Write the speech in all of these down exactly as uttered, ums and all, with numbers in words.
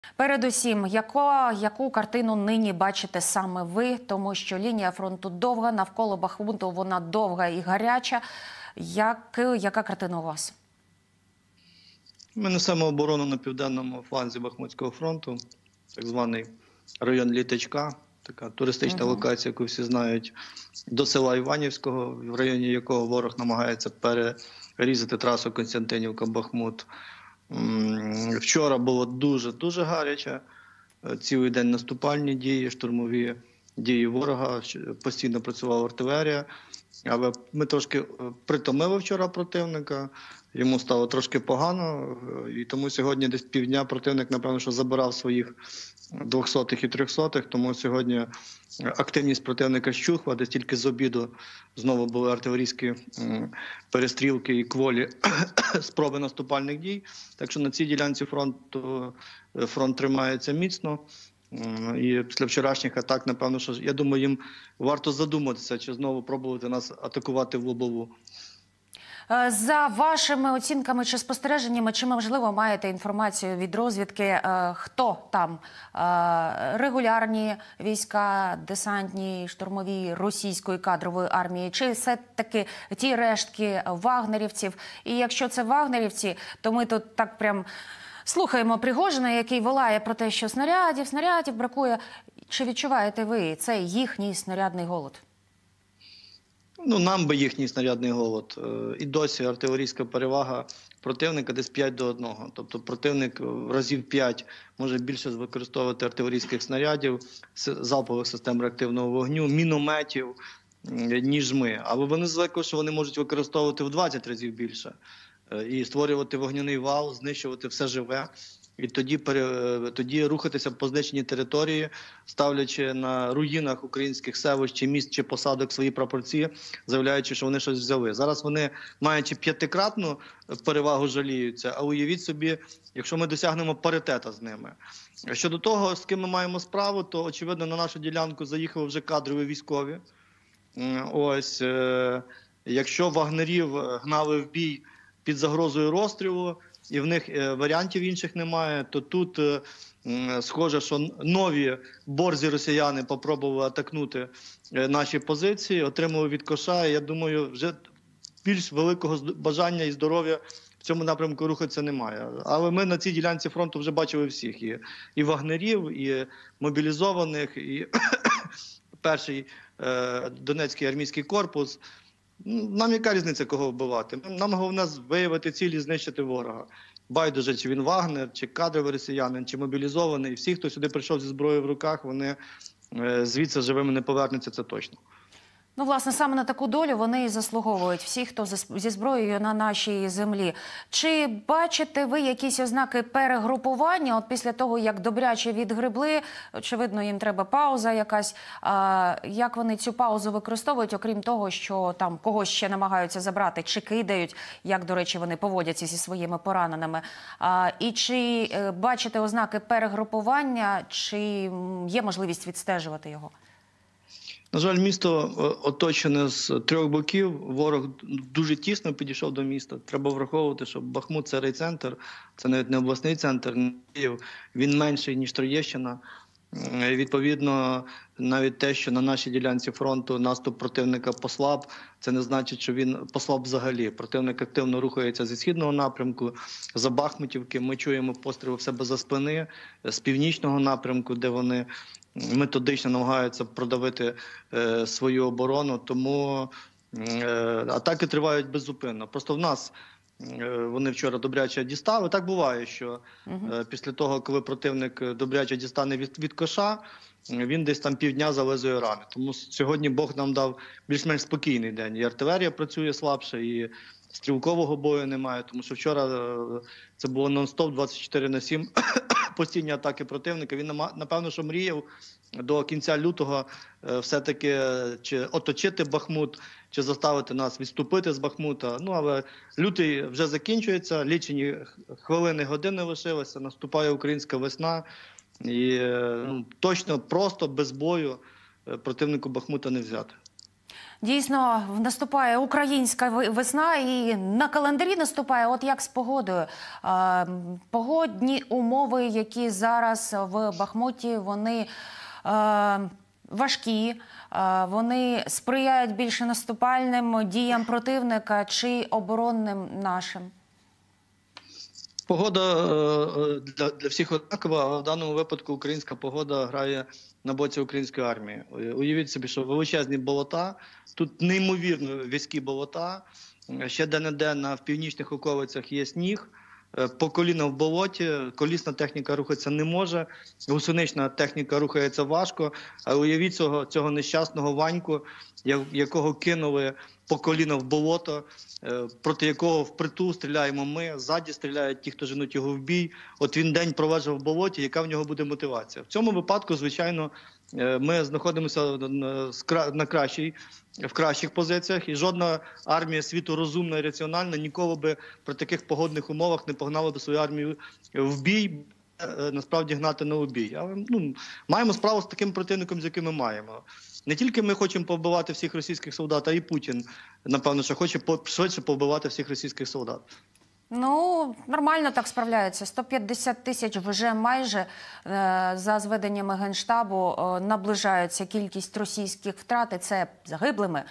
Передусім, яко, яку картину нині бачите саме ви? Тому що лінія фронту довга, навколо Бахмуту вона довга і гаряча. Як, яка картина у вас? Ми несемо оборону на південному фланзі Бахмутського фронту, так званий район Літачка, така туристична угу. локація, яку всі знають, до села Іванівського, в районі якого ворог намагається перерізати трасу Костянтинівка-Бахмут. Вчора було дуже-дуже гаряче, цілий день наступальні дії, штурмові дії ворога, постійно працювала артилерія. Але ми трошки притомили вчора противника, йому стало трошки погано, і тому сьогодні десь півдня противник, напевно, що забирав своїх двохсотих і трьохсотих, тому сьогодні активність противника щухла, десь тільки з обіду знову були артилерійські перестрілки і кволі спроби наступальних дій. Так що на цій ділянці фронту фронт тримається міцно. І після вчорашніх атак, напевно, що я думаю, їм варто задуматися, чи знову пробувати нас атакувати в лобову. За вашими оцінками чи спостереженнями, чи, можливо, маєте інформацію від розвідки, хто там? Регулярні війська, десантні, штурмові російської кадрової армії, чи все-таки ті рештки вагнерівців? І якщо це вагнерівці, то ми тут так прям слухаємо Пригожина, який волає про те, що снарядів, снарядів бракує. Чи відчуваєте ви цей їхній снарядний голод? Ну, нам би їхній снарядний голод. І досі артилерійська перевага противника десь п'ять до одного. Тобто противник разів п'ять може більше використовувати артилерійських снарядів, залпових систем реактивного вогню, мінометів, ніж ми. Але вони звикли, що вони можуть використовувати в двадцять разів більше. І створювати вогняний вал, знищувати все живе. І тоді, тоді рухатися по знищеній території, ставлячи на руїнах українських селищ, чи міст, чи посадок свої прапорці, заявляючи, що вони щось взяли. Зараз вони, маючи п'ятикратну перевагу, жаліються, а уявіть собі, якщо ми досягнемо паритета з ними. Щодо того, з ким ми маємо справу, то, очевидно, на нашу ділянку заїхали вже кадрові військові. Ось, якщо вагнерів гнали в бій під загрозою розстрілу, і в них варіантів інших немає, то тут схоже, що нові борзі росіяни попробували атакнути наші позиції, отримали від коша, і я думаю, вже більш великого бажання і здоров'я в цьому напрямку рухатися немає. Але ми на цій ділянці фронту вже бачили всіх, і, і вагнерів, і мобілізованих, і перший е, Донецький армійський корпус. Нам яка різниця, кого вбивати? Нам головне виявити цілі, знищити ворога. Байдуже, чи він Вагнер, чи кадровий росіянин, чи мобілізований. Всі, хто сюди прийшов зі зброєю в руках, вони звідси живими не повернуться, це точно. Ну, власне, саме на таку долю вони і заслуговують, всі, хто зі зброєю на нашій землі. Чи бачите ви якісь ознаки перегрупування? От після того, як добряче відгребли, очевидно, їм треба пауза якась. А як вони цю паузу використовують, окрім того, що там когось ще намагаються забрати, чи кидають, як, до речі, вони поводяться зі своїми пораненими? А, і чи бачите ознаки перегрупування, чи є можливість відстежувати його? На жаль, місто оточене з трьох боків, ворог дуже тісно підійшов до міста. Треба враховувати, що Бахмут – це райцентр, це навіть не обласний центр, він менший, ніж Троєщина. І, відповідно, навіть те, що на нашій ділянці фронту наступ противника послаб, це не значить, що він послаб взагалі. Противник активно рухається зі східного напрямку, за Бахмутівки. Ми чуємо постріли в себе за спини, з північного напрямку, де вони методично намагаються продавити е, свою оборону. Тому е, атаки тривають беззупинно. Просто в нас е, вони вчора добряче дістали. Так буває, що е, після того, коли противник добряче дістане від, від коша, він десь там півдня залезує рани. Тому сьогодні Бог нам дав більш-менш спокійний день. І артилерія працює слабше, і стрілкового бою немає. Тому що вчора е, це було нон-стоп двадцять чотири на сім. Постійні атаки противника. Він, напевно, що мріяв до кінця лютого все-таки чи оточити Бахмут, чи заставити нас відступити з Бахмута. Ну, але лютий вже закінчується, лічені хвилини, години лишилися, наступає українська весна. І ну, точно, просто без бою противнику Бахмута не взяти. Дійсно, наступає українська весна і на календарі наступає, от як з погодою. Е, погодні умови, які зараз в Бахмуті, вони е, важкі, е, вони сприяють більше наступальним діям противника чи оборонним нашим? Погода для, для всіх однакова, а в даному випадку українська погода грає на боці української армії. Уявіть собі, що величезні болота, тут неймовірно в'язкі болота, ще де-не-де на в північних околицях є сніг, по коліна в болоті, колісна техніка рухатися не може, гусенична техніка рухається важко, а уявіть цього, цього нещасного Ваньку, якого кинули по коліна в болото, проти якого впритул стріляємо ми, ззаді стріляють ті, хто женуть його в бій. От він день проведе в болоті, яка в нього буде мотивація? В цьому випадку, звичайно, ми знаходимося на кращій, в кращих позиціях, і жодна армія світу розумна і раціональна ніколи би при таких погодних умовах не погнала би свою армію в бій, насправді гнати на убій. Але ну, маємо справу з таким противником, з яким ми маємо. Не тільки ми хочемо повбивати всіх російських солдат, а і Путін, напевно, що хоче швидше повбивати всіх російських солдат. Ну, нормально так справляються. сто п'ятдесят тисяч вже майже, е, за зведеннями Генштабу, е, наближається кількість російських втрат, і це загиблими.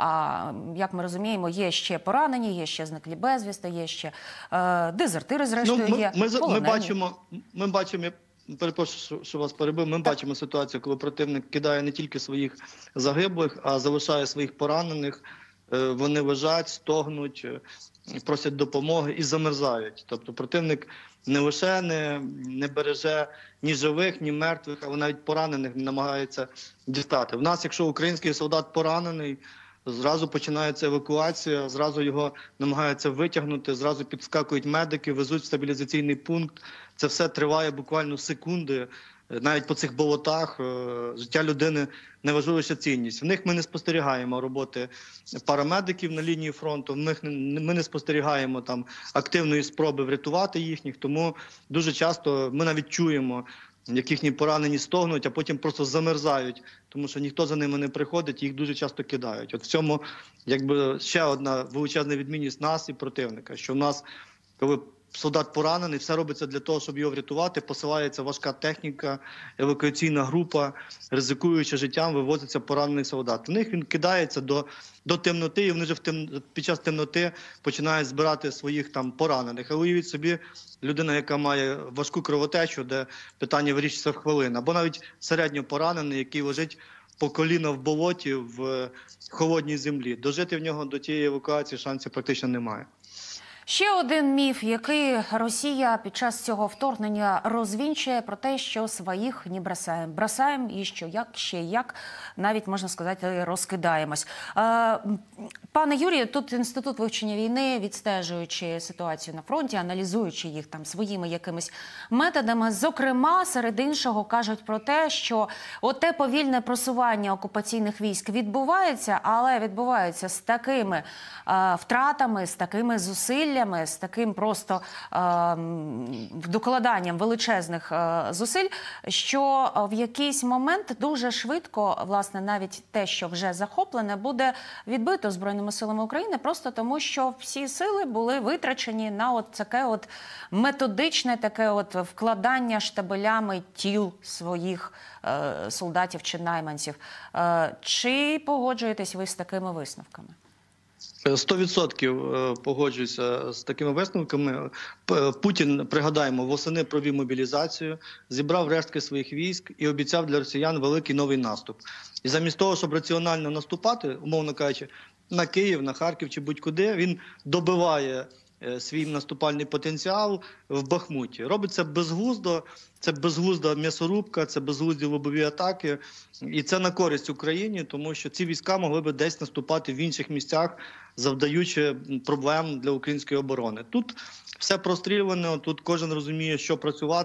А, як ми розуміємо, є ще поранені, є ще зниклі безвісти, є ще е, дезертири, зрештою, ну, ми, є ми, полонені. Ми бачимо, ми бачимо, я перепрошую, що вас перебив, ми так. бачимо ситуацію, коли противник кидає не тільки своїх загиблих, а залишає своїх поранених. Вони лежать, стогнуть, просять допомоги і замерзають. Тобто противник не лише не, не береже ні живих, ні мертвих, але навіть поранених намагається дістати. В нас, якщо український солдат поранений, зразу починається евакуація, зразу його намагаються витягнути, зразу підскакують медики, везуть в стабілізаційний пункт. Це все триває буквально секунди. Навіть по цих болотах життя людини найважливіша цінність. В них ми не спостерігаємо роботи парамедиків на лінії фронту, в них ми не спостерігаємо там активної спроби врятувати їхніх, тому дуже часто ми навіть чуємо, як їхні поранені стогнуть, а потім просто замерзають, тому що ніхто за ними не приходить, їх дуже часто кидають. От в цьому якби ще одна величезна відмінність нас і противника, що в нас, коли солдат поранений, все робиться для того, щоб його врятувати, посилається важка техніка, евакуаційна група, ризикуючи життям, вивозиться поранений солдат. В них він кидається до, до темноти, і вони вже в тем, під час темноти починають збирати своїх там поранених. А уявіть собі, людина, яка має важку кровотечу, де питання вирішується в хвилин, або навіть середньо поранений, який лежить по коліна в болоті, в холодній землі. Дожити в нього до тієї евакуації шансів практично немає. Ще один міф, який Росія під час цього вторгнення розвінчує, про те, що своїх не бросаємо. Бросаємо і що як, ще як, навіть, можна сказати, розкидаємось. Е, пане Юрію, тут Інститут вивчення війни, відстежуючи ситуацію на фронті, аналізуючи їх там своїми якимись методами, зокрема, серед іншого, кажуть про те, що оте повільне просування окупаційних військ відбувається, але відбувається з такими е, втратами, з такими зусиллями, з таким просто е, докладанням величезних е, зусиль, що в якийсь момент дуже швидко, власне, навіть те, що вже захоплене, буде відбито Збройними силами України, просто тому, що всі сили були витрачені на от таке от методичне таке от вкладання штабелями тіл своїх е, солдатів чи найманців. Е, чи погоджуєтесь ви з такими висновками? Сто відсотків погоджуюся з такими висновками. Путін, пригадаємо, восени провів мобілізацію, зібрав рештки своїх військ і обіцяв для росіян великий новий наступ. І замість того, щоб раціонально наступати, умовно кажучи, на Київ, на Харків чи будь-куди, він добиває свій наступальний потенціал в Бахмуті. Робить це безглуздо, це безглузда м'ясорубка, це безглузді лобові атаки. І це на користь Україні, тому що ці війська могли би десь наступати в інших місцях, завдаючи проблем для української оборони. Тут все прострілювано, тут кожен розуміє, що працювати.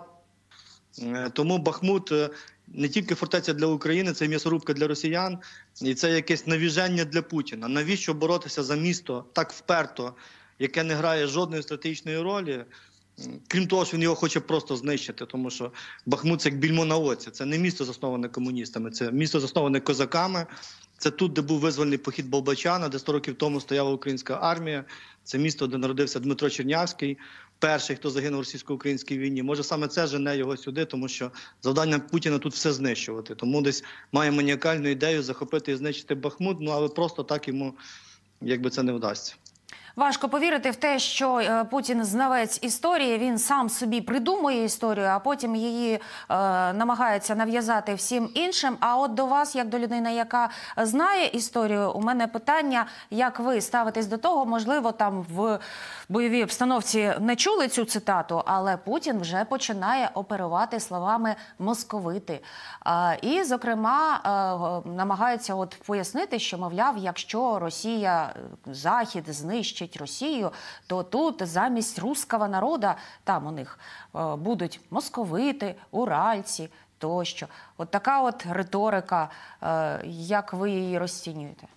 Тому Бахмут не тільки фортеця для України, це м'ясорубка для росіян, і це якесь навіження для Путіна. Навіщо боротися за місто так вперто, яке не грає жодної стратегічної ролі? Крім того, що він його хоче просто знищити, тому що Бахмут – це як більмо на оці. Це не місто, засноване комуністами, це місто, засноване козаками. Це тут, де був визвольний похід Болбочана, де сто років тому стояла українська армія. Це місто, де народився Дмитро Чернявський, перший, хто загинув у російсько-українській війні. Може, саме це жене його сюди, тому що завдання Путіна тут все знищувати. Тому десь має маніакальну ідею захопити і знищити Бахмут, ну але просто так йому, якби, це не вдасться. Важко повірити в те, що е, Путін знавець історії, він сам собі придумує історію, а потім її е, намагається нав'язати всім іншим. А от до вас, як до людини, яка знає історію, у мене питання, як ви ставитесь до того, можливо, там в бойовій обстановці не чули цю цитату, але Путін вже починає оперувати словами «московити». Е, і, зокрема, е, намагається от пояснити, що, мовляв, якщо Росія, Захід знищить Росію, то тут замість руського народу, там у них е, будуть московити, уральці тощо. От така от риторика, е, як ви її розцінюєте?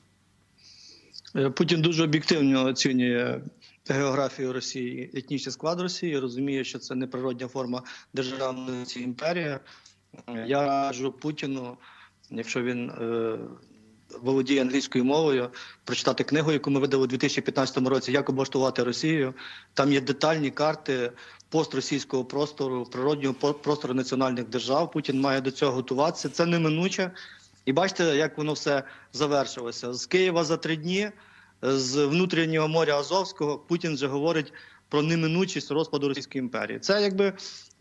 Путін дуже об'єктивно оцінює географію Росії, етнічний склад Росії, розуміє, що це неприродна форма державності імперії. Я раджу Путіну, якщо він е, володіє англійською мовою, прочитати книгу, яку ми видали у дві тисячі п'ятнадцятому році «Як облаштувати Росію». Там є детальні карти постросійського простору, природнього простору національних держав. Путін має до цього готуватися. Це неминуче. І бачите, як воно все завершилося. З Києва за три дні, з внутрішнього моря Азовського, Путін вже говорить про неминучість розпаду Російської імперії. Це якби,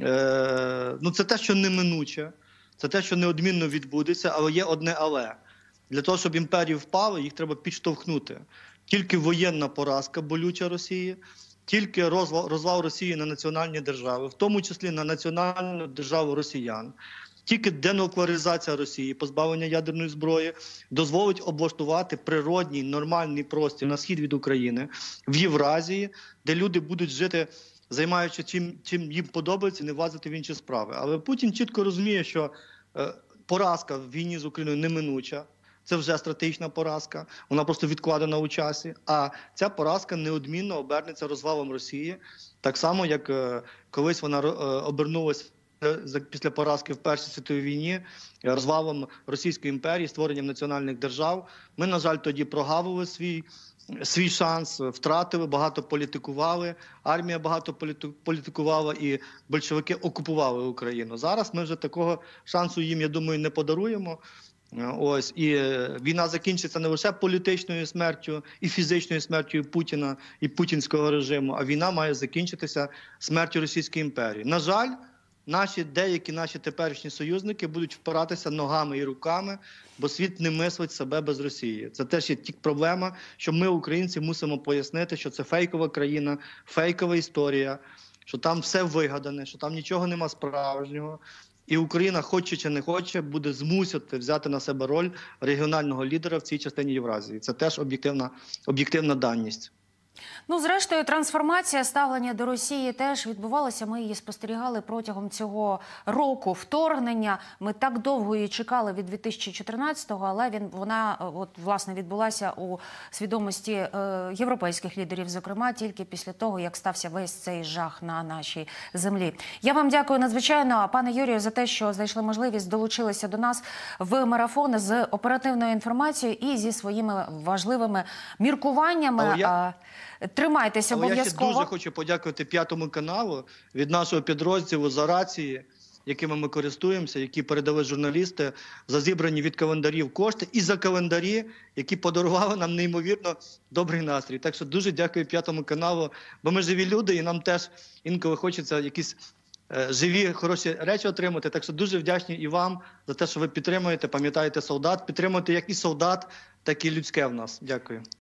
е, ну це те, що неминуче, це те, що неодмінно відбудеться, але є одне але. Для того, щоб імперії впали, їх треба підштовхнути. Тільки воєнна поразка болюча Росії, тільки розвал, розвал Росії на національні держави, в тому числі на національну державу росіян, тільки денуклеаризація Росії, позбавлення ядерної зброї, дозволить облаштувати природній, нормальний простір на схід від України, в Євразії, де люди будуть жити, займаючи чим, чим їм подобається, не влазити в інші справи. Але Путін чітко розуміє, що е, поразка в війні з Україною неминуча. Це вже стратегічна поразка, вона просто відкладена у часі. А ця поразка неодмінно обернеться розвалом Росії, так само, як е, колись вона е, обернулася після поразки в Першій світовій війні, розвалом Російської імперії, створенням національних держав. Ми, на жаль, тоді прогавили свій, свій шанс, втратили, багато політикували, армія багато політикувала і большевики окупували Україну. Зараз ми вже такого шансу їм, я думаю, не подаруємо. Ось, і війна закінчиться не лише політичною смертю і фізичною смертю Путіна і путінського режиму, а війна має закінчитися смертю Російської імперії. На жаль, наші, деякі наші теперішні союзники будуть впиратися ногами і руками, бо світ не мислить себе без Росії. Це теж є ті проблема, що ми, українці, мусимо пояснити, що це фейкова країна, фейкова історія, що там все вигадане, що там нічого нема справжнього. І Україна, хоче чи не хоче, буде змусити взяти на себе роль регіонального лідера в цій частині Євразії. Це теж об'єктивна, об'єктивна даність. Ну, зрештою, трансформація ставлення до Росії теж відбувалася. Ми її спостерігали протягом цього року вторгнення. Ми так довго її чекали від дві тисячі чотирнадцятого, але він, вона от, власне, відбулася у свідомості е, європейських лідерів, зокрема, тільки після того, як стався весь цей жах на нашій землі. Я вам дякую надзвичайно, пане Юрію, за те, що знайшли можливість, долучилися до нас в марафон з оперативною інформацією і зі своїми важливими міркуваннями. Я... Тримайтеся обов'язково. Я ще дуже хочу подякувати П'ятому каналу від нашого підрозділу за рації, якими ми користуємося, які передали журналісти, за зібрані від календарів кошти і за календарі, які подарували нам неймовірно добрий настрій. Так що дуже дякую П'ятому каналу, бо ми живі люди і нам теж інколи хочеться якісь е, живі, хороші речі отримати. Так що дуже вдячні і вам за те, що ви підтримуєте, пам'ятаєте солдат, підтримуєте як і солдат, так і людське в нас. Дякую.